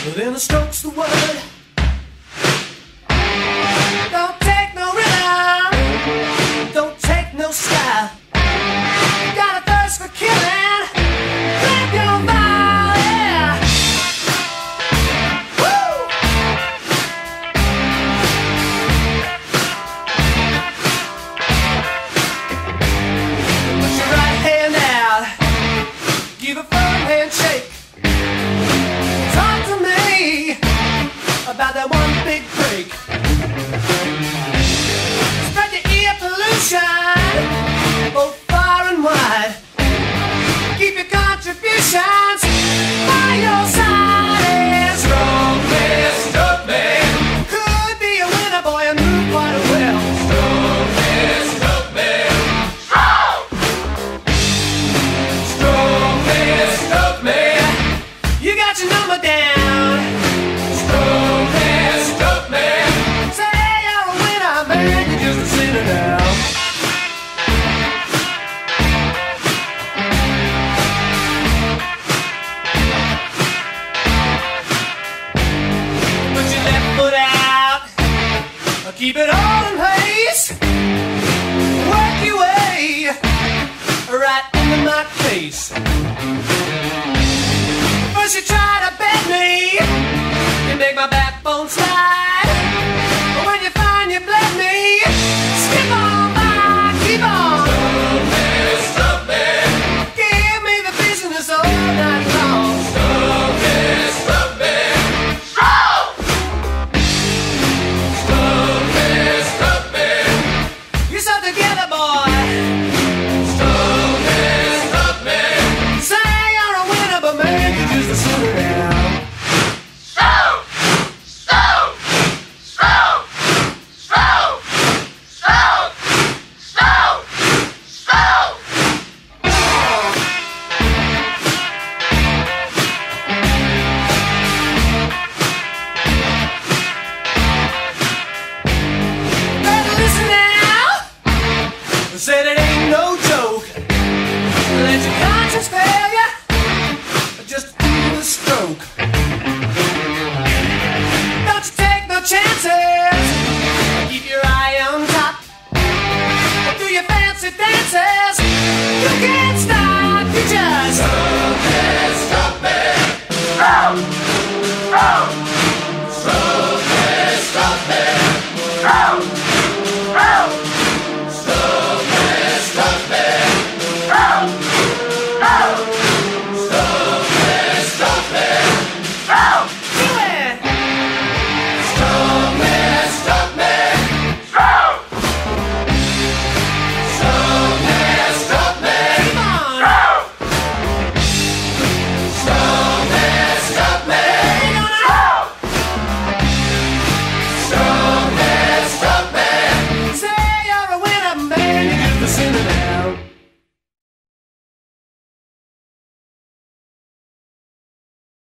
Then the stroke's the word. Don't take no rhythm, don't take no style. You got a thirst for killing, grab your body. Woo! Put your right hand out, give a firm handshake. Talk to me about that one big break. Spread your ear pollution both far and wide. Keep your contributions by your side. And strongman, stuntman, could be a winner, boy, and move quite well. Strongman, stuntman, strongman, stuntman, you got your number down. Strongman, stuntman, say you're a winner, man, you're just a sinner now. Keep it all in place. Work your way right into my face. First you try to bend me, you make my backbone slide. But when you find you bled me, skip on by, keep on. Stuntman, stuntman, give me the business all night long. Stuntman, stuntman, together, boy. Stuntman, stuntman, say you're a winner, but man, you're just a sinner now. Said it ain't no joke. Let your conscience fail you, just do the stroke.